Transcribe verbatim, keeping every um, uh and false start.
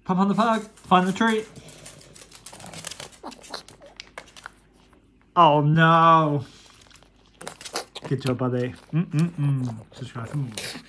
Pop on the pug. Find the treat. Oh no. Good job, buddy. Mm-mm-mm. Subscribe for more.